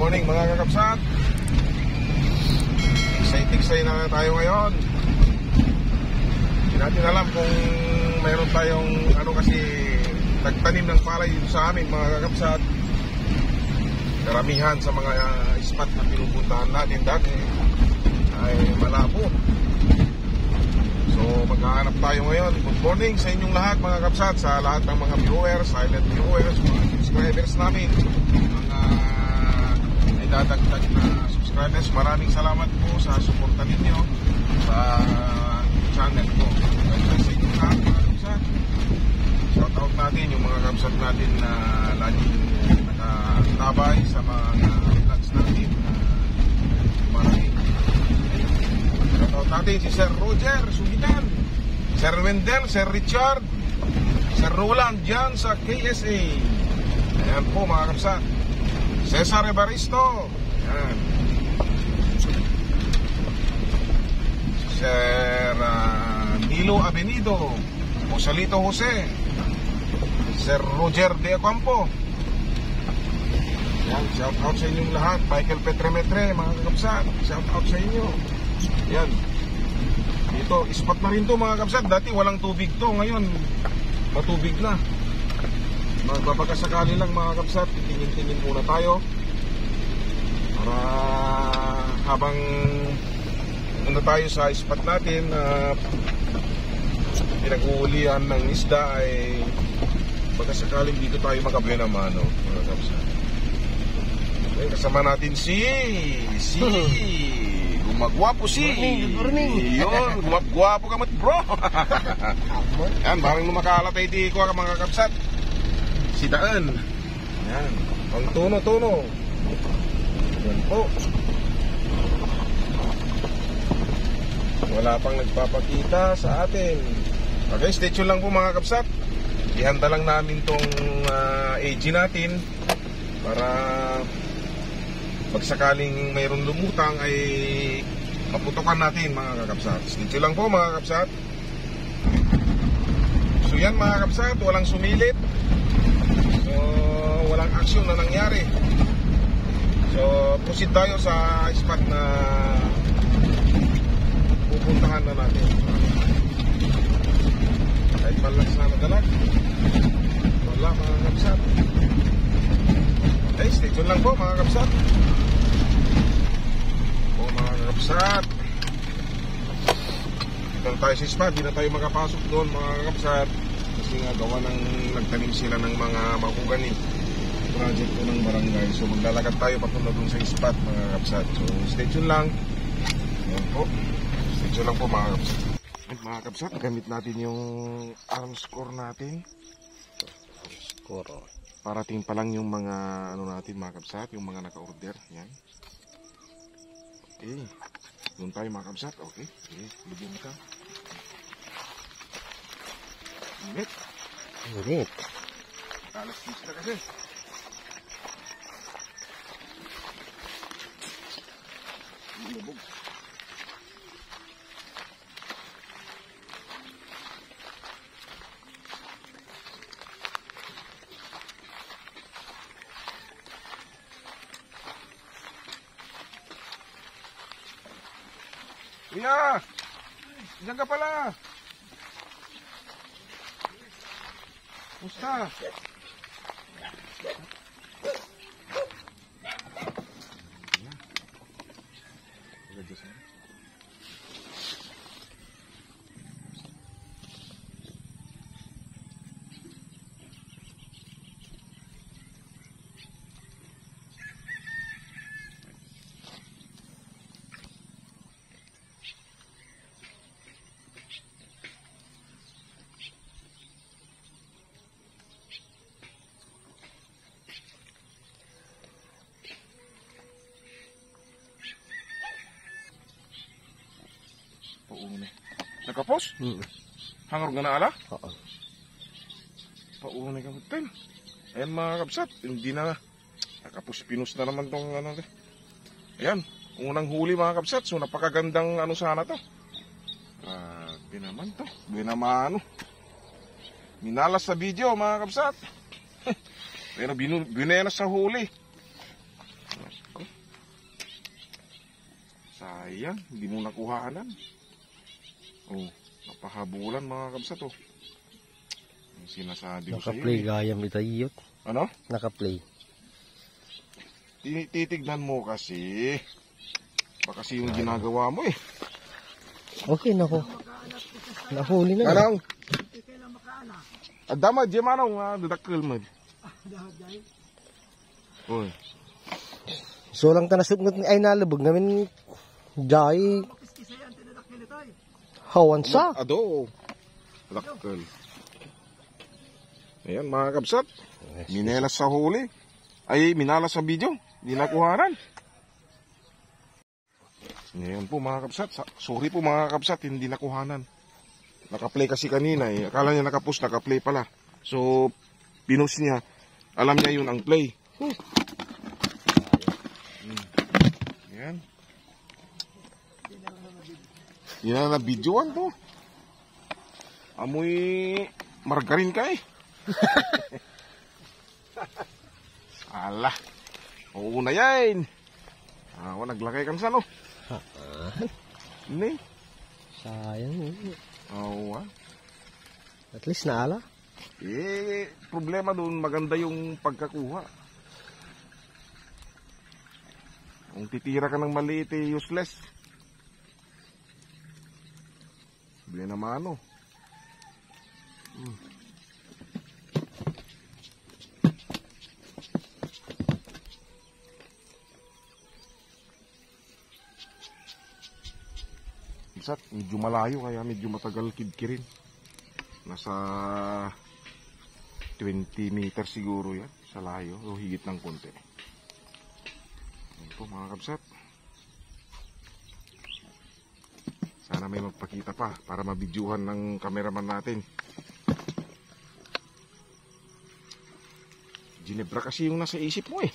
morning mga kakapsat. Tiksay na tayo ngayon. Hindi natin alam kung mayroon tayong kasi nagtanim ng palay dito sa amin mga kakapsat. Karamihan sa mga spot na pinupuntahan natin dati ay malabo. So maghahanap tayo ngayon. Good morning sa inyong lahat mga kakapsat, sa lahat ng mga viewers, silent viewers, mga subscribers namin, mga idadagdag na subscribers. Maraming salamat po sa suporta ninyo sa channel ko. Ganda sa inyong lahat mga kakapsat. Shout out natin yung mga kakapsat natin na laging nakatabay sa mga vlogs natin. Maraming shout out natin si Sir Roger Sugitan, Sir Wendell, Sir Richard, Sir Roland dyan sa KSA. Ayan po mga kakapsat. Cesar Evaristo, ayan. Sir Nilo Avenido, Joselito Jose, Sir Roger De Acampo. Ayan, shout out sa inyong lahat. Michael Petremetre mga kakapsat, shout out sa inyo. Ayan, dito spot na rin to mga kakapsat. Dati walang tubig to, ngayon matubig na. Magbabagkasakali lang mga kakapsat, tingin-tingin muna tayo para habang tayo sa spot natin na pinag-uulian ng isda ay pagkasakaling dito tayo magkabuena mano mga kakapsat. Okay, kasama natin si gumagwapo Good morning. Yun, gumagwapo ka mat bro. Yan, maraming lumakalatay di ko mga kakapsat. Si Daan. Yan, pang tuno. Yan po. Wala pang nagpapakita sa atin. Okay, stay tuned lang po mga kakapsat. Ihanda lang namin tong AG natin para pagsakaling mayroong lumutang ay maputukan natin mga kakapsat. Stay tuned lang po mga kakapsat. So yan mga kakapsat, walang sumilit. So walang action na nangyari. So proceed tayo sa spot na pupuntahan na natin. Kahit malakas na madalag, wala mga kakapsat. Okay, stay tuned lang po mga kakapsat. Mga kakapsat, dito tayo sa spot. Di na tayo makapasok doon mga kakapsat kasi nga gawa ng nagtanim sila ng mga mahugani project ko ng barangay. So maglalakad tayo papunta doon sa spot mga kakapsat. So stay tuned lang. Yan po, stay tuned lang po mga kakapsat. Mga kakapsat, gamit natin yung arm score natin. Parating pa lang yung mga natin mga kakapsat, yung mga naka-order. Yan. Okay, doon tayo mga kakapsat. Okay, lubong ka. Init. Alas 10 na kasi. Lubog. Kuya! Diyan ka pala! Musta? Pauna. Nakapos? Hangar nga na ala? Oo. Pauna ka hotel. Ayan mga kapsat, hindi na nakapus-pinus na naman tong ayan, unang huli mga kapsat. So napakagandang sana to. Grabe naman to. Binamano. Minalas sa video mga kapsat. Pero binenas sa huli. Nako. Sayang, hindi mo nakuhaanan. Oh, napahabulan mga kabsat oh. Yung sinasabi ko sa'yo. Naka-play gayam itayot. Ano? Naka-play. Titignan mo kasi. Baka kasi yung ginagawa mo eh. Okay, nako. Nahuli na. Manong! Adama, di manong, dadakil mo. Uy. So lang ta nasugod ay nalubog namin jay. Hawan sa. Ado. Dakil. Ayan mga kabsat. Minelas sa huli. Ay, minalas sa video. Di nakuhanan. Ngayon po mga kabsat. Sorry po mga kabsat, hindi nakuhanan. Naka-play kasi kanina eh. Akala niya naka-post, naka-play pala. So, pinost niya. Alam niya yun ang play. Yan. Yan na videoan to. Amoy margarin ka eh. Ala. Oo na yan. Naglakay kang sano. Hindi. Sayang. Oo. At least naala. Problema doon, maganda yung pagkakuha. Kung titira ka ng maliit useless. Bili naman ano. Isat, medyo malayo kaya medyo matagal kidkirin. Nasa 20 meters siguro yan sa layo o higit ng konti. Yan po mga kabsat. Sana may magpakita pa para mabidyuhan ng cameraman natin. Ginebra kasi yung nasa isip mo eh.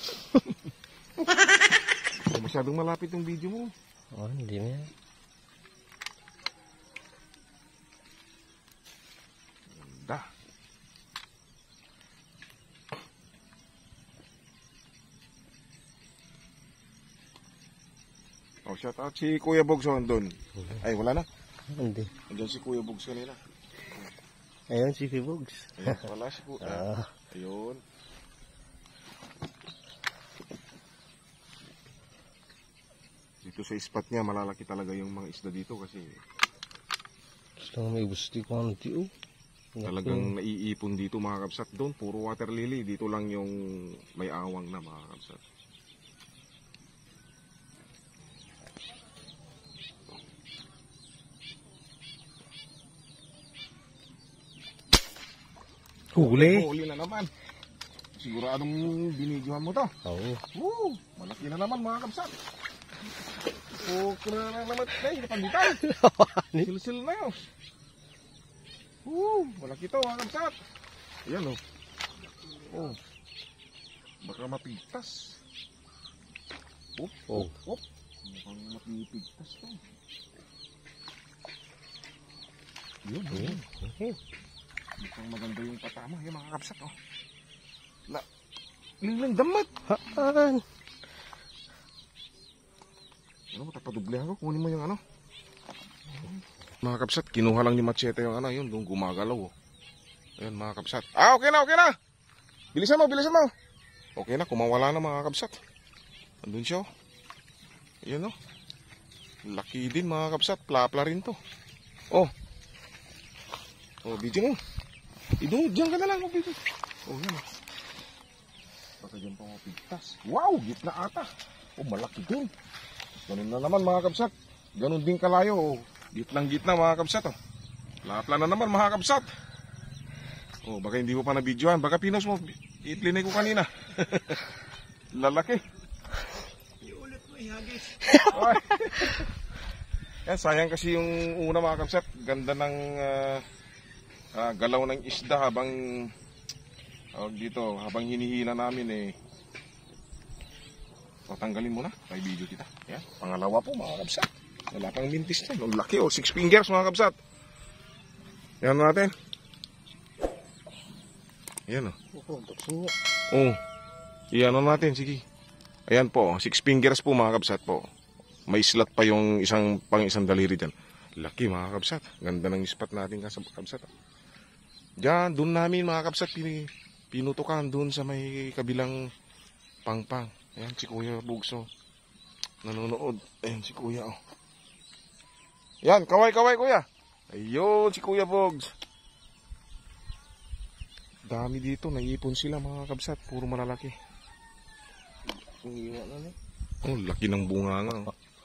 Masyadong malapit yung video mo. Oh, hindi mo yan. Ganda. Oh, shout out si Kuya Bogs doon. Ay, wala na. Hindi. Andiyan si Kuya Bogs kanina. Ayun si Fibugs. Ayun, wala si Kuya. Ayun. Dito sa spot niya, malalaki talaga yung mga isda dito kasi Gusto nga may gusti ko ang tiyo. talagang naiipon dito mga kabsat. Doon, puro water lily. Dito lang yung may awang na mga kabsat. Huli. Huli na naman. Siguradong binidyohan mo to. Oo. Malaki na naman mga kabsat. Okay na naman. Ay, napanditan. Sil-sil na yun. Malaki to mga kabsat. Ayan o. Baka mapigtas. Mukhang mapipigtas to. Yun. Mukhang maganda yung patama. Yung mga kabsat o. Lilang damat. Haan. Ano, tapadublihan ko. Kunin mo yung ano. Mga kabsat, kinuha lang ni Machete yung ano. Yun, doon gumagalaw. Ayan mga kabsat. Okay na. Bilisan mo. Okay na, kumawala na mga kabsat. Andun siya. Ayan o. Laki din mga kabsat. Plapla rin to. Video mo. Diyan ka na lang. Video. Yan. Baka dyan pa mapigtas. Wow, gitna ata. Malaki din. Ganun na naman mga kabsat. Ganun din kalayo. Gitnang-gitna mga kabsat. Lapla na naman mga kabsat. Baka hindi mo pa na-videohan. Baka pinos mo. Itlinay ko kanina. Lalaki. Iulit mo ihagis. Yan, sayang kasi yung una mga kabsat. Ganda ng galaw ng isda habang habang hinihila namin tatanggalin mo na. May video kita. Yan, pangalawa po mga kabsat. Wala pang mintis na. Ang laki 6 fingers mga kabsat. Yan natin. Yan o. Tukso nga. Iyan natin. Sige. Ayan po, 6 fingers po mga kabsat po. May slot pa yung isang daliri dyan. Laki mga kabsat. Ganda ng spot natin kabsat. Diyan, doon namin mga kabsat pinutukan doon sa may kabilang pangpang. Ayan si Kuya Bugso. Nanonood. Ayan si Kuya oh. Yan, kaway Kuya. Ayun si Kuya Bugs. Dami dito, naiipon sila mga kabsat. Puro malalaki. Oh, laki ng bunga nga.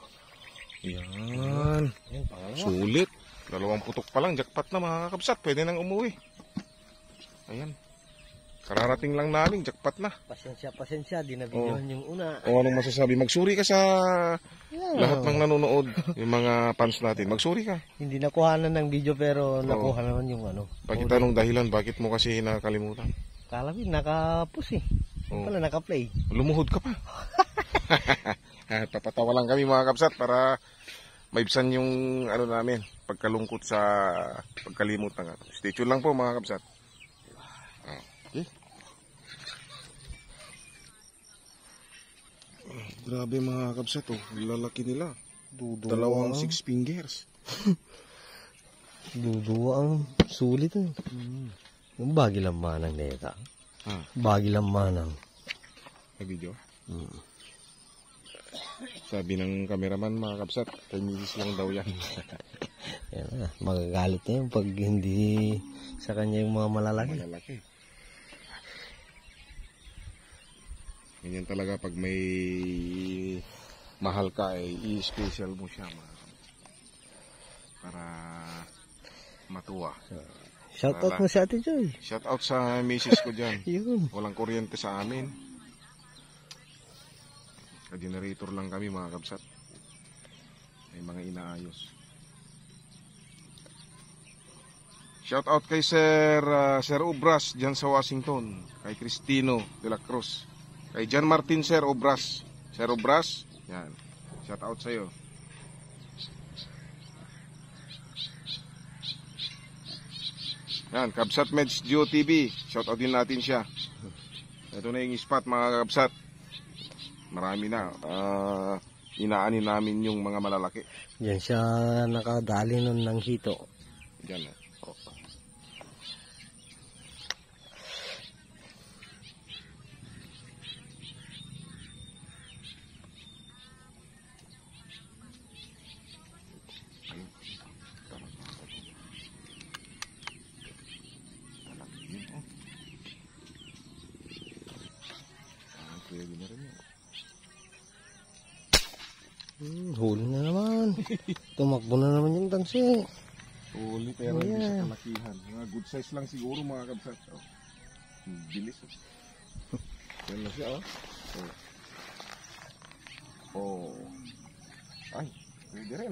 Yan. Sulit. 2 putok pa lang, jackpot na mga kabsat. Pwede nang umuwi. Ayan. Kararating lang namin, jackpot na. Pasensya, di na videohan yung una. O anong masasabi? Magsuri ka sa lahat ng nanonood, yung mga fans natin. Magsuri ka. Hindi nakuhanan ng video pero nakuha naman yung ano. Pakitanong dahilan, bakit mo kasi nakalimutan? Kalabi, naka-push eh. Wala naka-play. Lumuhod ka pa. Papatawa lang kami mga kabsat para maibsan yung ano namin, pagkalungkot sa pagkalimot ng ano. Stay tuned lang po mga kabsat. Okay. Grabe mga kabsat oh, lalaki nila. Dalawang 6 fingers. Duduwa ang sulit eh. Yung bagi lang manang neta. Bagi lang manang. May video? Sabi ng cameraman mga kabsat, 10 minutes lang daw yan. Yan na, magagalit na yun pag hindi sa kanya yung mga malalaki. Ganyan talaga pag may mahal ka ay i-special mo siya para matuwa. Shout out mo si Ate Joy. Shout out sa misis ko dyan. Yun. Walang kuryente sa amin. Ka-generator lang kami mga kabsat. May mga inaayos. Shout out kay Sir Obras dyan sa Washington. Kay Cristino de la Cruz. Kay John Martin Sir Obras. Sir Obras, yan. Shout out sa'yo. Yan, Kabsat Meds Geo TV. Shout out din natin siya. Ito na yung spot mga kabsat. Marami na. Inaanin namin yung mga malalaki. Yan siya nakadali nun ng hito. Yan. Huli na naman. Tumakbo na naman yung tansi. Huli pero hindi siya kalakihan. Mga good size lang siguro mga kabsat. Oh. Bilis. Yan na siya oh. Oh. Ay, pwede rin.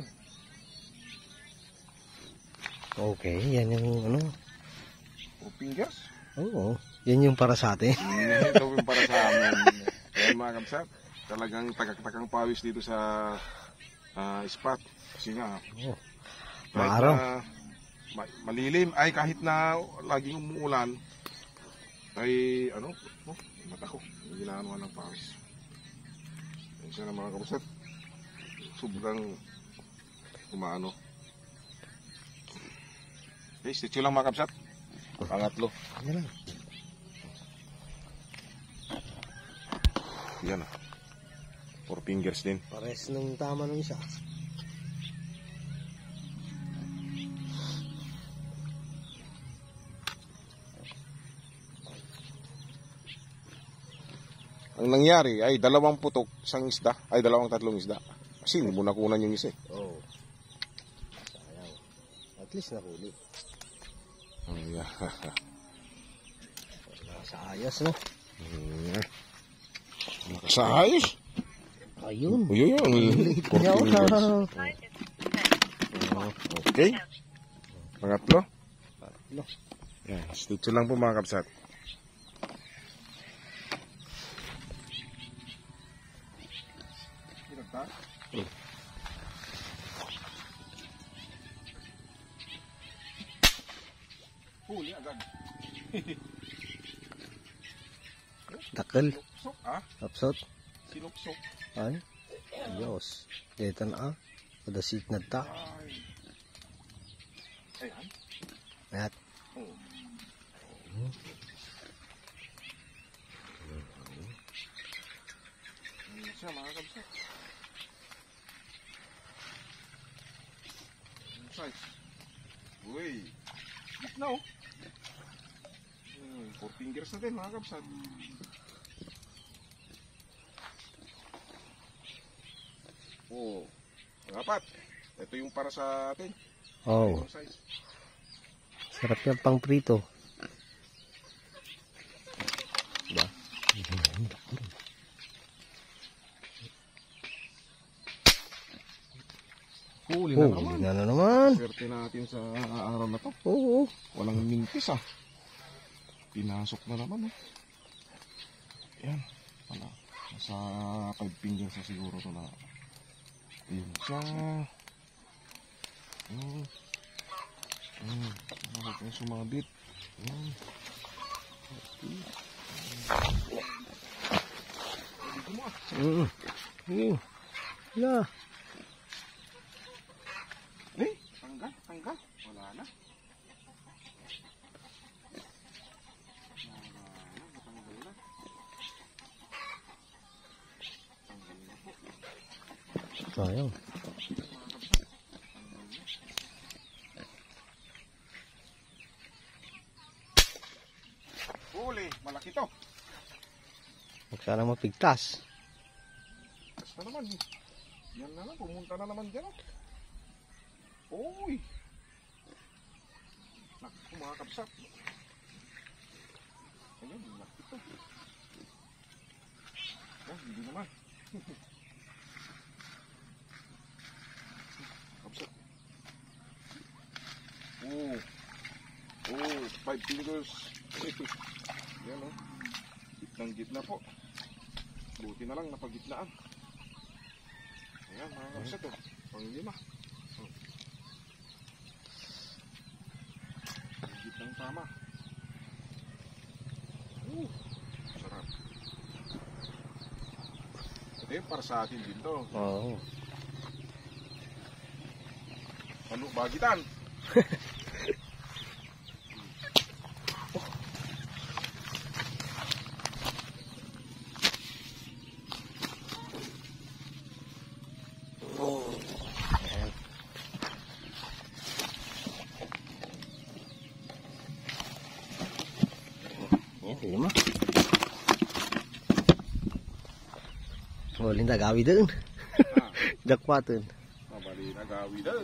Okay, yan yung ano. 4 fingers? Oo, yan yung para sa atin. Ito yung para sa amin. Yan mga kabsat. Talagang tagak-takang pawis dito sa spot. Kasi nga, maaraw. Malilim. Ay, kahit na laging umuulan, ay, mata ko. Ginaanuhan ng pawis. Yan siya na mga kabsat. Sobrang umaano. Okay, stitch lang mga kabsat. Pangatlo. Yan lang. Yan ah. 4 fingers din. Pares nung tama nung isa. Ang nangyari ay 2 putok, 1 isda, ay 2-3 isda. Kasi hindi mo nakunan yung isa eh. Oo. Sayang. At least nahuli. Oh, yeah. Sa ayos, no? Sa ayos. Ayun. Uy, okay. Pangatlo. Yan, stitch lang po mga kabsat. Huli agad. Takal. Ah? Upsot. Sinuksok. Ay, Diyos. Dito na ah. Padasit na ta. Ayan. At, Oh. Ano siya mga kabsat? Ano size? Uy. Gitna oh. 4 fingers na din mga kabsat. Oh. Apat. Ito yung para sa atin. oh, Yung size. sarap yan pang prito. Diba? Huli na naman. Huli na naman. Swerte natin sa araw na to. Oo. Walang mintis ah. Pinasok na naman eh. Yan. Wala. Nasa 5 fingers na siguro to na. Ayun siya. Bakit yung sumabit? Yan. Okay. Dito mo ah. Ayun. Wala. Eh, tanggal. Wala na. Sayang. Huli, malaki to. Huwag sana mapigtas. Basta naman. Yan na lang, pumunta na naman dyan. Uy. Naku, mga kabsat. Ayan, malaki to. Oh, hindi naman. Kabsat. Oh. Oh, 5 fingers. Yan o. Gitnang-gitna po. Buti na lang napagitnaan. Ayan, mga kapsat o. Pang-lima. Oh. Gitnang tama. Sarap. Ito yung para sa atin din to. Oo. Ano, bagitan? Lima. Oh, linda gawi doon. Jakpatun. Mabali na gawi daw.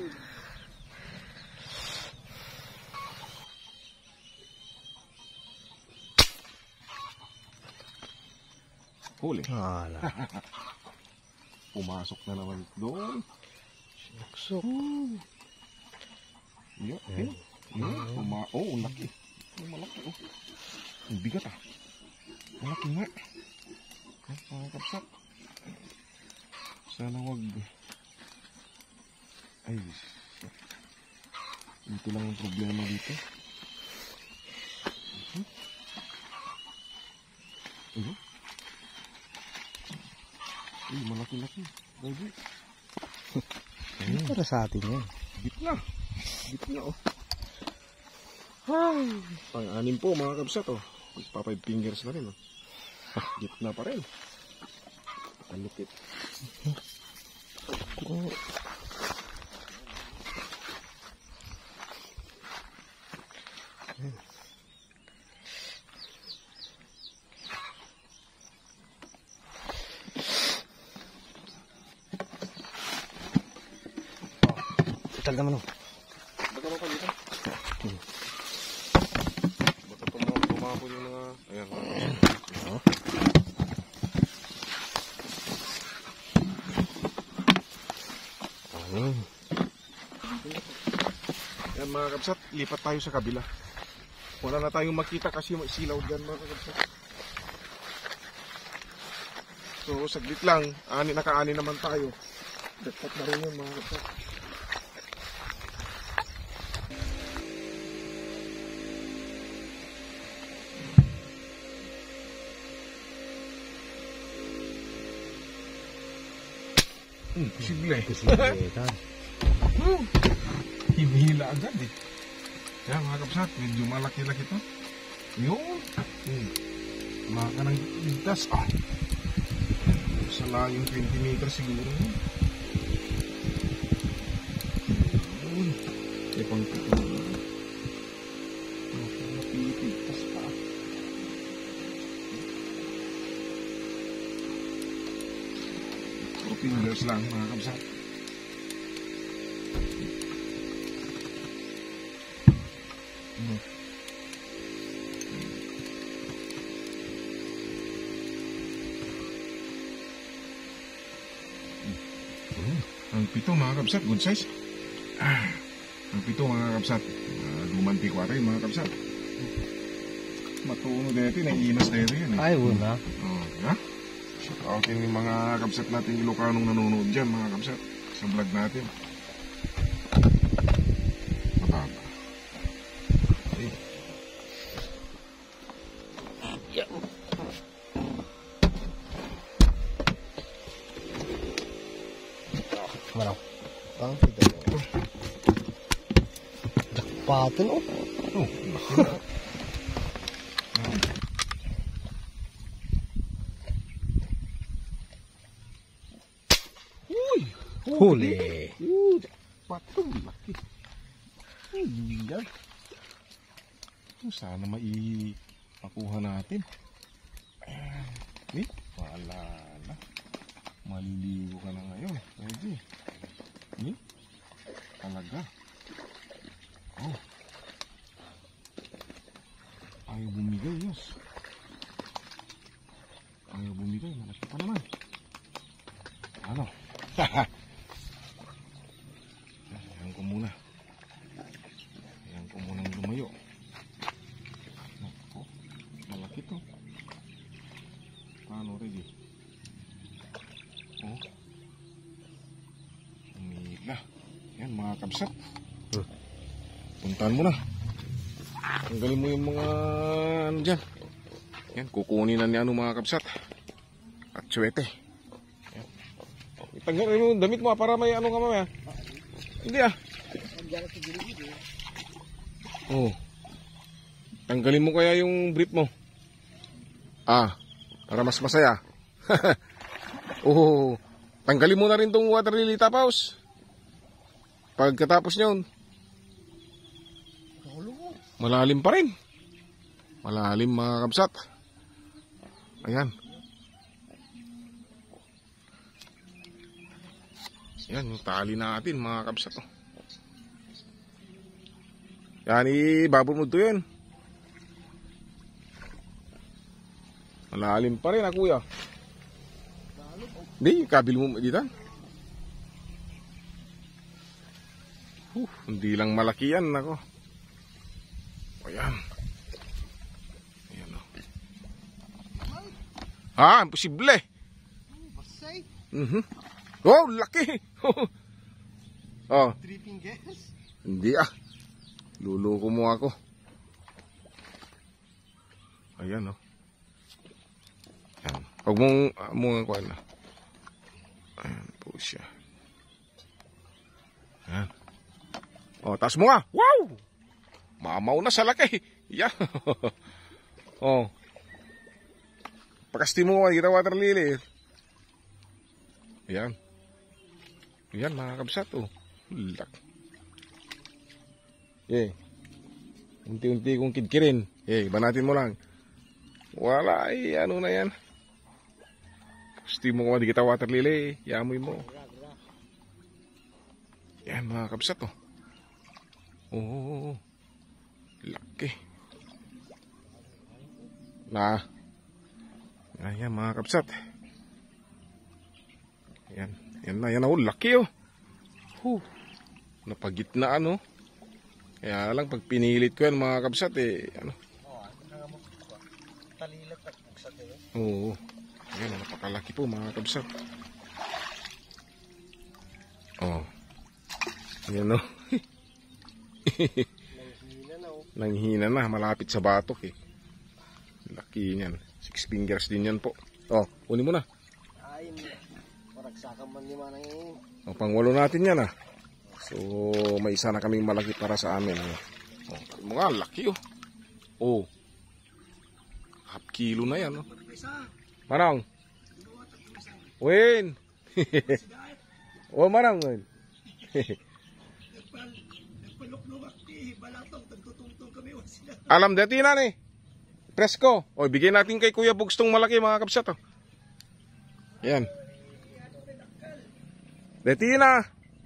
Huli. Hala. Pumasok na naman doon. Suksok. Yan. Oh, ang laki. Malaki oh. Ang bigat ah. Malaki nga. Mga kapsat. Sana wag. Ay. Ito lang ang problema dito. Ay, malaki-laki. Baby. Para sa atin yan. Gitna. Gitna oh. Pang-anim po mga kabsat oh. Pa 5 fingers na rin oh. Gitna pa rin. Ang lupit. Oh. Tagal naman oh. Baga mo pa dito. Baka tumapon yung mga... Ayan. Oh. Ayan mga kabsat, lipat tayo sa kabila. Wala na tayong makita kasi may silaw dyan mga kabsat. So saglit lang, naka-ani naman tayo. Dapat na rin yun mga kabsat. Posible. Posibilidad. Hinihila agad eh. Kaya mga kapsat, medyo malaki-laki to. Yun. Maka ng ligtas. Sa layong 20 meters siguro yun. Yun. Kaya pang pito. Napiligtas pa. Fingers lang mga kapsat. Ang pito mga kapsat, good size. Ang pito mga kapsat, dumanti ko rin mga kapsat. Matuno dito, naiinas dito yan eh. Ay, wala. Ha? Shout out yung mga kapsat natin Ilocanong nanonood dyan mga kapsat sa vlog natin. Mababa. Ay. Maraw. Pang kita mo. Jakpatan oh. Oh, laki na. Huli. Patong laki. Ay, sana makuha natin. Wala na. Maliligo ka na ngayon. Pwede. Talaga. Oh. Ayaw bumigay, yes. Ayaw bumigay. Malaki pa naman. Ano? Ayan ko muna. Ayan ko muna lumayo. Naku, malaki to. Paano, ready? Oh. Umila. Ayan mga kabsat. Puntahan mo na. Tanggalin mo yung mga ano dyan. Ayan, kukunin na ni ano mga kabsat. At suwete. Tanggalin mo yung damit mo para may ano ka mamaya. Hindi Oh. Tanggalin mo kaya yung brief mo. Para mas masaya. Oh. Tanggalin mo na rin tong water lily top house. Pagkatapos nyon, malalim pa rin. Malalim mga kabsat. Ayan. Yan, yung tali natin mga kabsat. Yan, ibabon mo ito yun. Malalim pa rin kuya. Hindi, kabil mo dito. Hindi lang malaki yan ako. Ayan. Ayan o. Imposible. Oh, laki. Oh. 3 fingers? Hindi Luloko mo ako. Ayan o. Ayan. Huwag mong kuha na. Ayan po siya. Ayan. Oh, taas mo nga. Wow! Mamaw na sa laki. Yeah. Oh. Pakasti mo kita water lily. Ayan. Ayan mga kabsat Lak. Unti-unti kong kidkirin. Banatin mo lang. Wala ano na yan. Pakasti mo kung di kita water lily. Yamoy mo. Ayan mga kabsat Oh. Laki. Ayan mga kabsat. Ayan. Yan laki Napagitnaan Kaya lang pag pinilit ko yan mga kabsat Talilat at buksa kayo. Oo. Ayan, napakalaki po mga kabsat. Oh. Ayan Nanghina na, malapit sa batok Laki niyan. 6 fingers din yan po. Oh, kunin mo na. Parang Saka man lima na yun. O, pang-walo natin yan ah. So, may isa na kaming malaki para sa amin. O, mga laki oh. Oh. Half kilo na yan oh. Manang. Win. O, manang. Win. Alam dati na ni. Presko. O, bigay natin kay Kuya Bugs tong malaki mga kapsat oh. Yan. Dati na.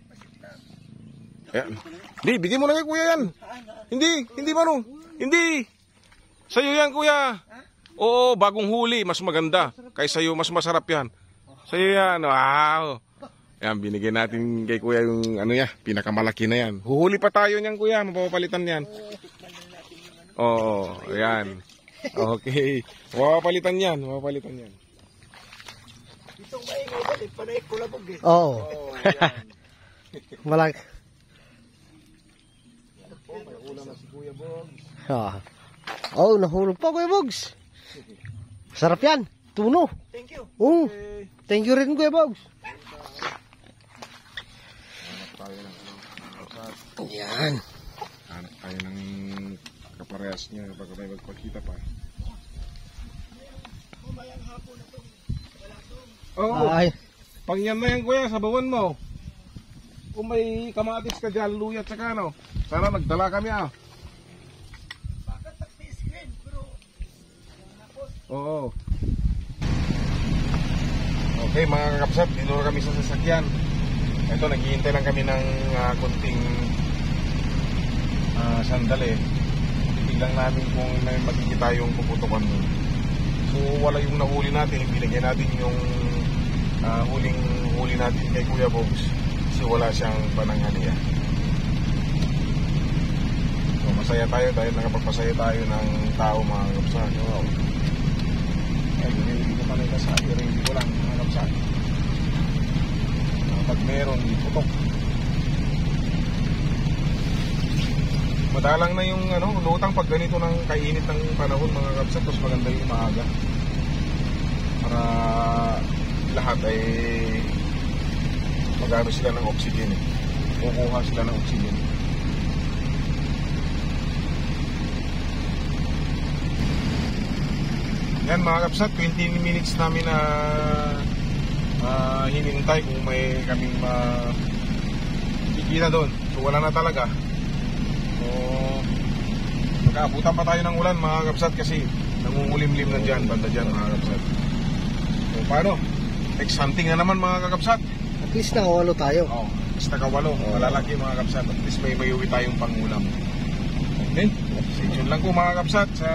Yan. Di, bigay mo na kay Kuya yan. Hindi Manong. Hindi. Sa'yo yan Kuya. Oo, bagong huli, mas maganda. Kaysa sa'yo, mas masarap yan. Sa'yo yan, wow. Yan, binigay natin kay Kuya yung ano ya, pinakamalaki na yan. Huhuli pa tayo niyan Kuya, mapapalitan yan. Oo, yan. Okay. Mapapalitan yan. Itong maingay ba? Panay kulabog eh. Oo. yan. Malaki. May ulam na si Kuya Bugs. Oh, nahulog pa Kuya Bugs. Sarap yan. Tuno. Thank you. Oh. Thank you rin Kuya Bugs. Yan. Hanap tayo ng kaparehas niya pag may magpakita pa. Oo. Ay. Pang yan na yan Kuya, sabawan mo. Kung may kamatis ka dyan, luya at saka ano. Sana nagdala kami ah. Oo. Okay mga kakapsat, dito na kami sa sasakyan. Ito, naghihintay lang kami ng kunting sandali. Titignan namin kung may makikita yung puputukan doon. So wala yung nahuli natin, ibinigay natin yung huling-huli natin kay Kuya Bugs. Kasi wala siyang pananghalian. So masaya tayo dahil nakapagpasaya tayo ng tao mga kakapsat. Wow. Ay, hindi ko pa nagkasabi, hindi ko lang mga kapsat. Pag meron, iputok. Madalang na yung lutang pag ganito ng kainit ng panahon mga kapsat. Tapos maganda yung maaga. Para lahat ay magano sila ng oxygen eh. Kukuha sila ng oxygen. Yan mga kapsat, 20 minutes namin na hinintay kung may kaming makikita doon. So wala na talaga. So magkaabutan pa tayo ng ulan mga kapsat kasi nangungulimlim na dyan, banda dyan mga kapsat. So paano? Next hunting na naman mga kakapsat. At least nakawalo tayo. Oh, at least nakawalo. Malalaki mga kapsat. At least may uwi tayong pangulam. Okay? Stay tuned lang po mga kapsat sa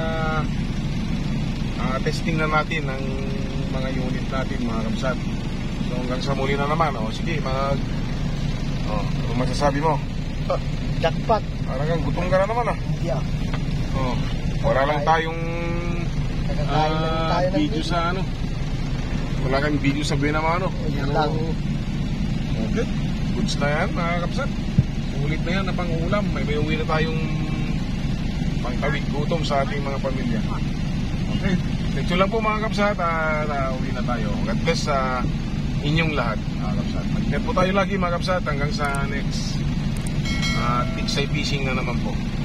testing na natin ng mga unit natin mga kapsat. So hanggang sa muli na naman. Sige, ano masasabi mo? Jackpot. Parang kang gutom ka na naman Yeah. Wala lang tayong Nakakain lang tayo ng video sa wala kang video sa Buenamano. Yan lang. Okay, goods na yan mga kapsat. Ulit na yan na pang-ulam. May uwi na tayong pangtawid gutom sa ating mga pamilya. Okay, ito lang po mga kapsat. Uwi na tayo. God bless sa inyong lahat mga kapsat. Mag-ingat po tayo lagi mga kapsat hanggang sa next Tiksay Fishing na naman po.